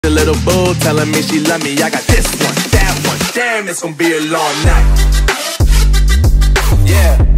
A little boo telling me she love me. I got this one, that one. Damn, it's gonna be a long night. Yeah.